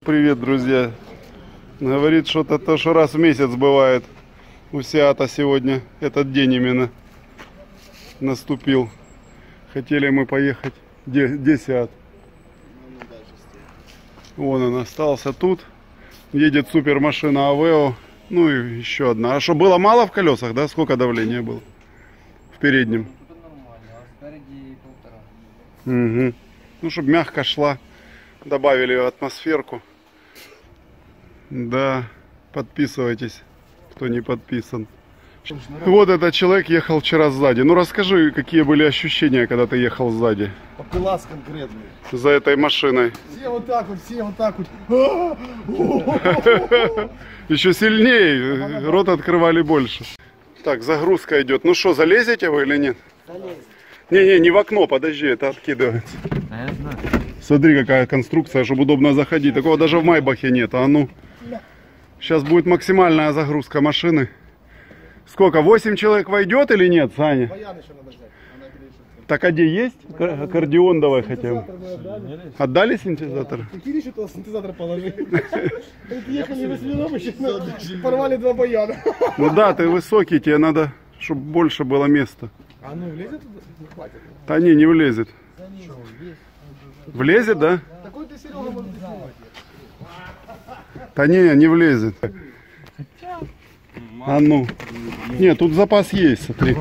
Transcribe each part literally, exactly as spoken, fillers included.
Привет, друзья. Говорит, что-то то, что раз в месяц бывает у Сиата сегодня. Этот день именно наступил. Хотели мы поехать. Где, где Сиат? Вон он остался тут. Едет супер машина Авео. Ну и еще одна. А что, было мало в колесах, да? Сколько давления было? В переднем? Нормально, а спереди полтора. Угу. Ну, чтобы мягко шла. Добавили атмосферку. Да, подписывайтесь, кто не подписан. Вот этот человек ехал вчера сзади. Ну расскажи, какие были ощущения, когда ты ехал сзади? Попылас конкретный. За этой машиной. Все вот так вот, все вот так вот. Еще сильнее, рот открывали больше. Так, загрузка идет. Ну что, залезете вы или нет? Не-не, не в окно, подожди, это откидывается. А я знаю. Смотри, какая конструкция, чтобы удобно заходить. Такого даже в Майбахе нет. А ну. Сейчас будет максимальная загрузка машины. Сколько? восемь человек войдет или нет, Саня? Баян еще надо взять. Так, а где есть? Аккордеон давай хотя бы. Отдали синтезатор? Какие еще туда синтезатор положили? Ехали в Свином, еще порвали два баяна. Ну да, ты высокий, тебе надо, чтобы больше было места. А ну влезет туда? Не хватит. Да не, не влезет. Влезет, да? Такой ты, Серега, может снимать. Да не, не влезет. А ну. Нет, тут запас есть, смотри.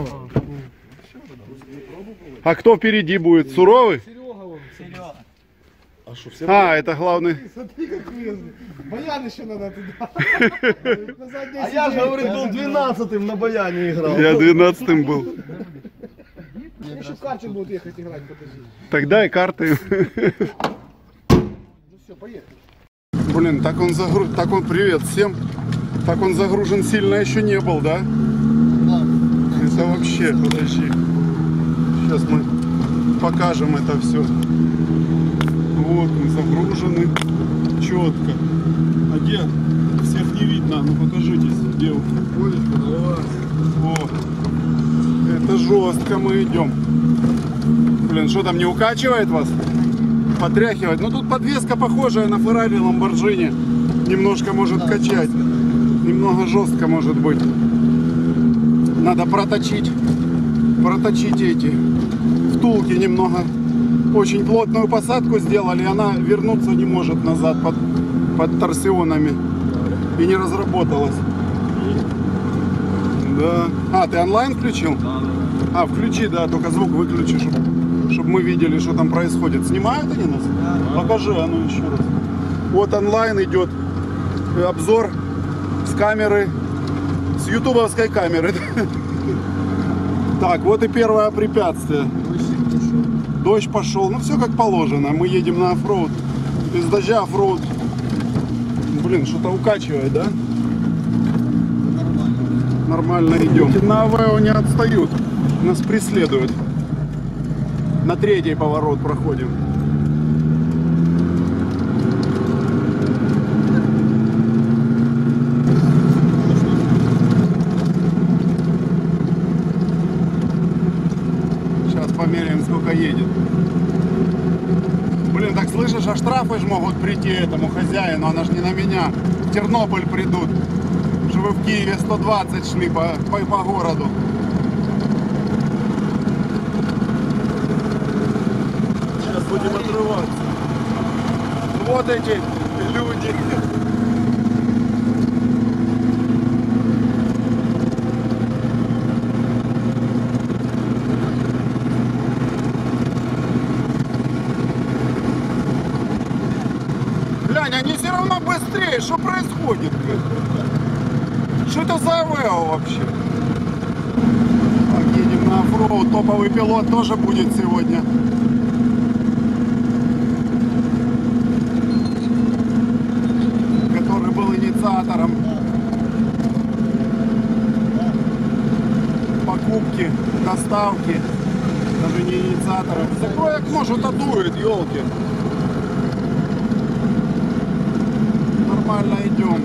А кто впереди будет? Суровый? Серега. А что, все? А, это главный. Смотри, как влезли. Баян еще надо туда. А я же, говорит, был двенадцатым на баяне играл. Я двенадцатым был. Еще карты будут ехать играть, подожди. Тогда и карты. Ну все, поехали. Блин, так он загружен, так он, привет всем. Так он загружен сильно еще не был, да? Да. Это вообще, подожди. Сейчас мы покажем это все. Вот мы загружены. Четко. А где? Всех не видно. Ну покажитесь, где вы. Вот. Это жестко мы идем. Блин, что там, не укачивает вас? Потряхивать. Ну тут подвеска похожая на Ferrari Lamborghini. Немножко может да, качать. Жестко. Немного жестко может быть. Надо проточить. Проточить эти втулки немного. Очень плотную посадку сделали. Она вернуться не может назад под, под торсионами. И не разработалась. Да. А, ты онлайн включил? Да, да. А, включи, да, только звук выключи, чтобы, чтобы мы видели, что там происходит. Снимают они нас? Да. Покажи, а ну еще раз. Вот онлайн идет обзор с камеры, с ютубовской камеры. Так, вот и первое препятствие. Дождь пошел. Ну все как положено. Мы едем на оффроуд. Без дождя оффроуд. Блин, что-то укачивает, да? Нормально идем. На Авео не отстают. Нас преследуют. На третий поворот проходим. Сейчас померяем, сколько едет. Блин, так слышишь, а штрафы ж могут прийти этому хозяину. Она ж не на меня. В Тернополь придут. Что вы в Киеве сто двадцать шли по, по, по городу. Сейчас будем отрываться. Вот эти люди. Глянь, они все равно быстрее. Что происходит? Что это за Авео вообще? Так, едем на оффроуд. Топовый пилот тоже будет сегодня. Который был инициатором покупки, доставки. Даже не инициатором. Закрой окно, что-то дует, елки. Нормально идем.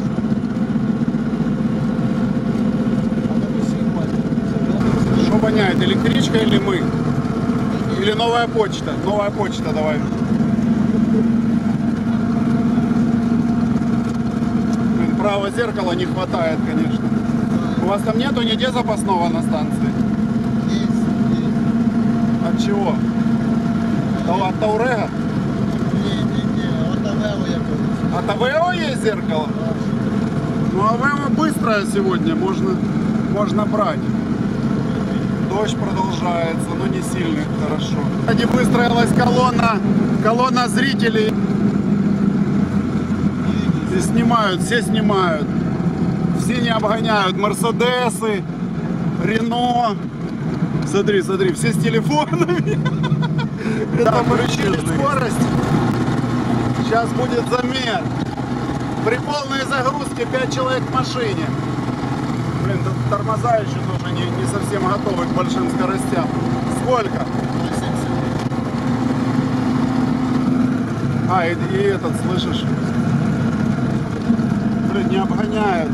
Что воняет, электричка или мы? Или новая почта? Новая почта, давай. правого зеркала не хватает, конечно. У вас там нету нигде запасного на станции? Есть, есть. От чего? Та- От Таурега? Ні, ні, ні, от Авео якось. От Авео есть зеркало? Ну, Авео быстрое сегодня, можно, можно брать. Дождь продолжается, но не сильный, хорошо. Кстати, выстроилась колонна, колонна зрителей. И снимают, все снимают. Все не обгоняют. Мерседесы, Рено. Смотри, смотри, все с телефонами. Это включили скорость. Сейчас будет замер. При полной загрузке пять человек в машине. Блин, тут тормоза еще тоже не, не совсем готовы к большим скоростям. Сколько? А, и, и этот, слышишь? Блин, не обгоняют.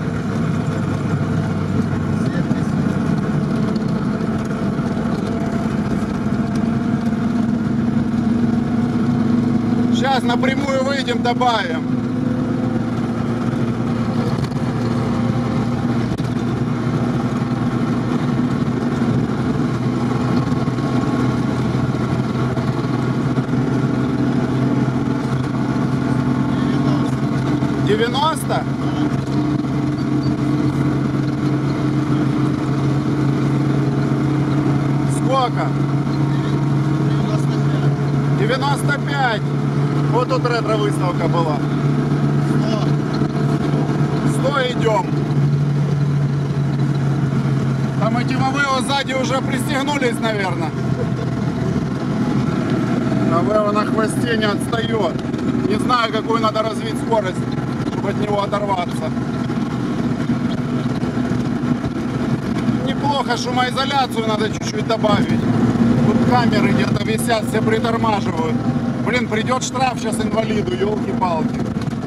Сейчас напрямую выйдем, добавим. девяносто? Сколько? девяносто пять. Вот тут ретро-выставка была. сто идем. Там эти Авео сзади уже пристегнулись, наверное. Авео на хвосте не отстает. Не знаю, какую надо развить скорость, чтобы от него оторваться. Неплохо, шумоизоляцию надо чуть-чуть добавить. Тут камеры где-то висят, все притормаживают. Блин, придет штраф сейчас инвалиду, елки-палки.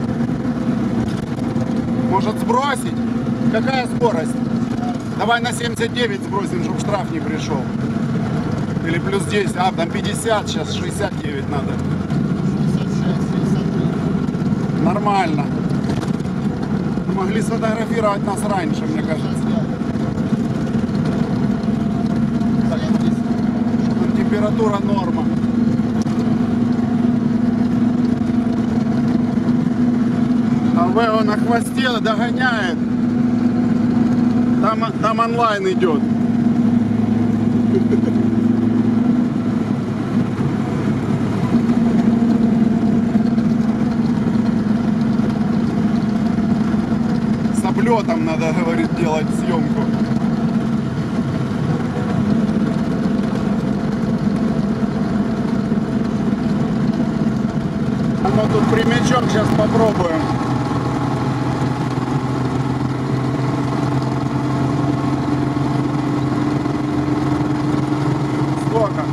Может сбросить? Какая скорость? Давай на семьдесят девять сбросим, чтобы штраф не пришел. Или плюс десять. А, там пятьдесят, сейчас шестьдесят девять надо. Нормально. Могли сфотографировать нас раньше, мне кажется. Там температура норма. Авео на хвосте догоняет. Там, там онлайн идет. С облетом надо, говорит, делать съемку. Ну тут прямичок, сейчас попробуем. Сколько?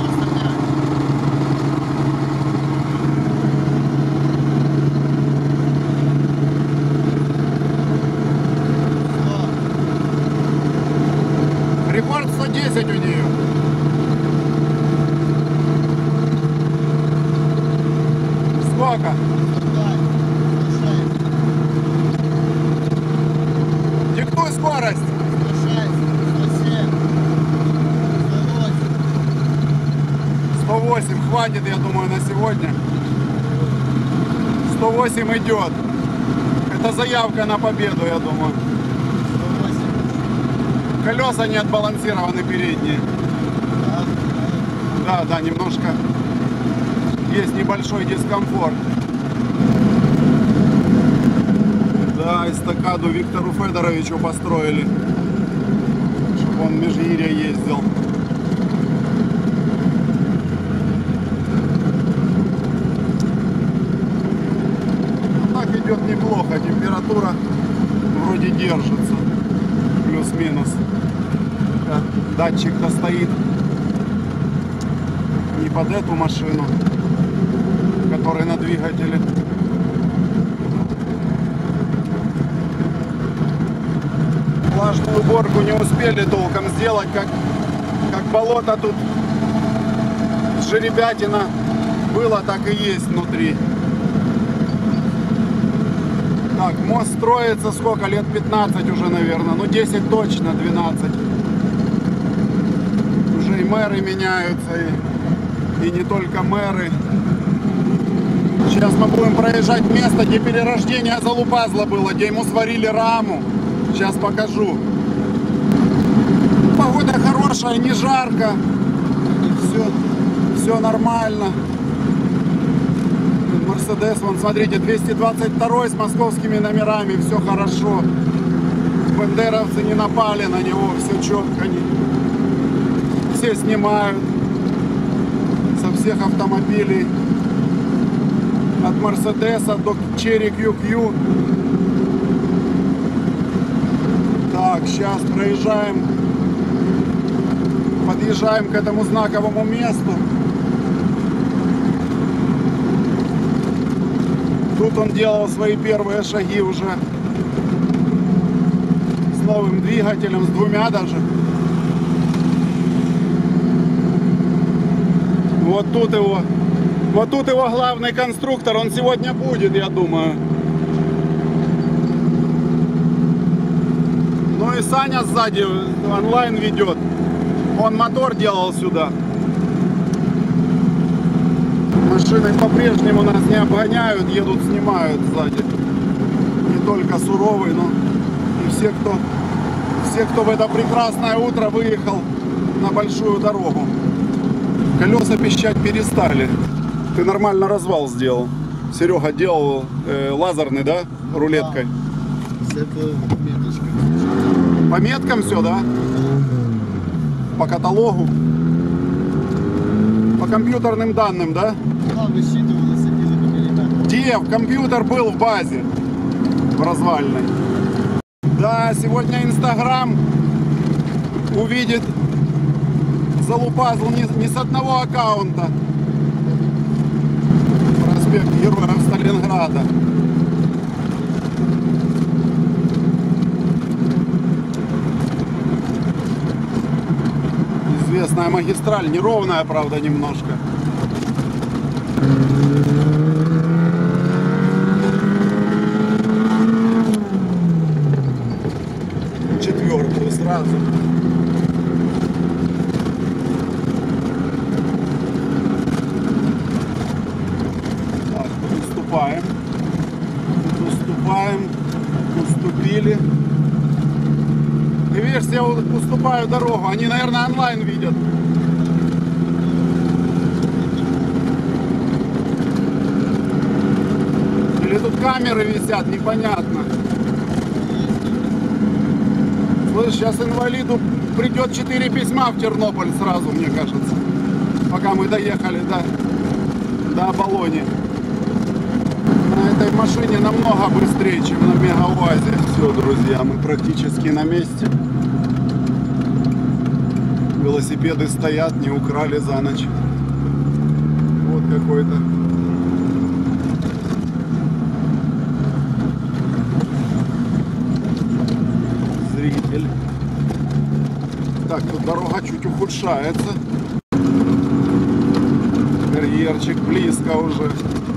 Рекорд сто десять у нее. Сколько? Диктуй скорость. сто восемь хватит, я думаю, на сегодня. сто восемь идет. Это заявка на победу, я думаю. Колеса не отбалансированы передние. Да, да, немножко есть небольшой дискомфорт. Да, эстакаду Виктору Федоровичу построили, чтобы он в Межгирье ездил. Так идет неплохо, температура вроде держится, плюс-минус. Датчик-то стоит не под эту машину, который на двигателе. Влажную уборку не успели толком сделать, как, как болото тут, жеребятина было, так и есть внутри. Так, мост строится сколько? Лет пятнадцать уже, наверное. Ну, десять точно, двенадцать. Уже и мэры меняются, и, и не только мэры. Сейчас мы будем проезжать место, где перерождение Залупазла было, где ему сварили раму. Сейчас покажу. Погода хорошая, не жарко. Все, все нормально. Мерседес, вон, смотрите, двести двадцать два с московскими номерами, все хорошо. Бандеровцы не напали на него, все четко. Не... Все снимают со всех автомобилей. От Мерседеса до Черри кью кью. Так, сейчас проезжаем, подъезжаем к этому знаковому месту. Тут он делал свои первые шаги уже с новым двигателем, с двумя даже. Вот тут его, вот тут его главный конструктор, он сегодня будет, я думаю. Ну и Саня сзади онлайн ведет. Он мотор делал сюда. Машины по-прежнему нас не обгоняют, едут, снимают сзади. Не только суровый, но и все, кто, все, кто в это прекрасное утро выехал на большую дорогу. Колеса пищать перестали. Ты нормально развал сделал. Серега делал э, лазерный, да, рулеткой? Да. С этой меточкой. По меткам все, да? По каталогу? По компьютерным данным, да? Да, высчитывали, садили по миллиметру. Где? Компьютер был в базе, в развальной. Да, сегодня Инстаграм увидит Залупазл не, не с одного аккаунта. Проспект Героев Сталинграда. Известная магистраль, неровная, правда, немножко. Четвертую сразу. Так, тут уступаем. Тут уступаем. Уступили. Ты видишь, я уступаю дорогу. Они, наверное, онлайн видят. Или тут камеры висят, непонятно. Слышь, сейчас инвалиду придет четыре письма в Тернополь сразу, мне кажется. Пока мы доехали до, до Оболони. На этой машине намного быстрее, чем на Мегауазе. Все, друзья, мы практически на месте. Велосипеды стоят, не украли за ночь. Вот какой-то. Зритель. Так, тут дорога чуть ухудшается. Карьерчик близко уже.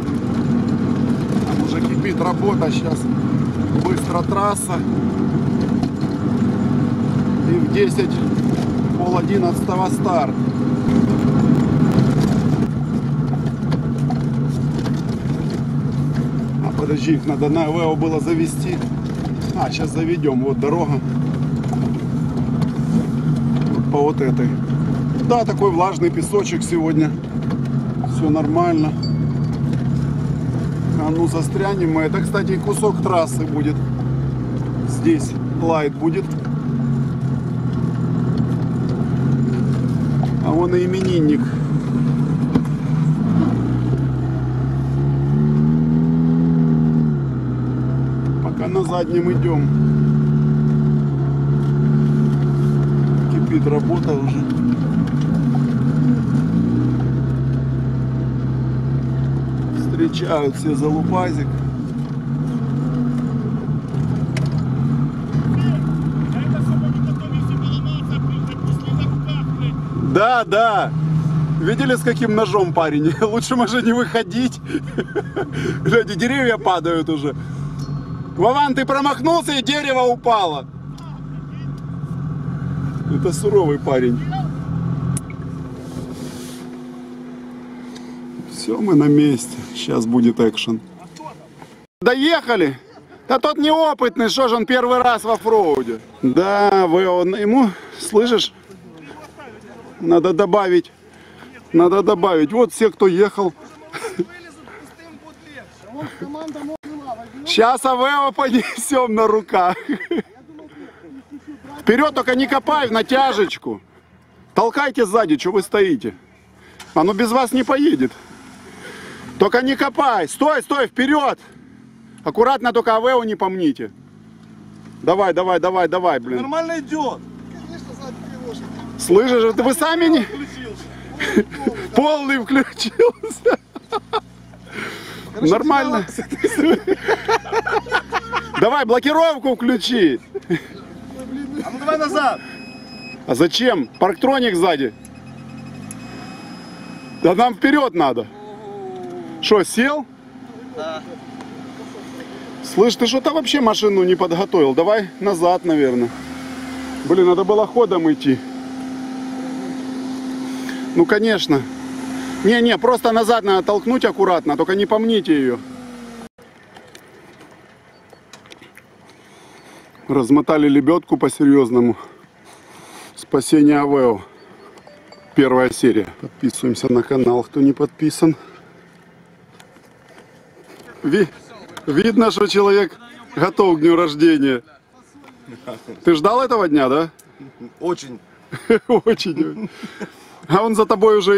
Там уже кипит работа сейчас. Быстро трасса. И в десять, пол одиннадцатого старт. А подожди, их надо на ВЭО было завести. А, сейчас заведем. Вот дорога. Вот по вот этой. Да, такой влажный песочек сегодня. Все нормально. А ну застрянем мы. Это, кстати, кусок трассы будет. Здесь лайт будет. А вон и именинник. Пока на заднем идем. Кипит работа уже. Встречают все Залупазик. Да, да. Видели, с каким ножом парень? Лучше, может, не выходить. Люди, деревья падают уже. Вован, ты промахнулся и дерево упало. Это суровый парень. Все, мы на месте. Сейчас будет экшен. Доехали? Да тот неопытный, что же он первый раз в оффроуде. Да, вы он ему, слышишь? Надо добавить. Надо добавить. Вот все, кто ехал. Сейчас АВЭО понесем на руках. Вперед, только не копай в натяжечку. Толкайте сзади, что вы стоите. Оно без вас не поедет. Только не копай. Стой, стой, вперед. Аккуратно, только АВЭО не помните. Давай, давай, давай, давай, блин. Нормально идет. Слышишь, это вы сами не... Полный включился. Нормально. Давай, блокировку включи. А ну давай назад. А зачем? Парктроник сзади. Да нам вперед надо. Что, сел? Да. Слышь, ты что-то вообще машину не подготовил. Давай назад, наверное. Блин, надо было ходом идти. Ну, конечно. Не-не, просто назад надо толкнуть аккуратно, только не помните ее. Размотали лебедку по-серьезному. Спасение АВЭО. Первая серия. Подписываемся на канал, кто не подписан. Ви... Видно, что человек готов к дню рождения. Ты ждал этого дня, да? Очень. Очень. А он за тобой уже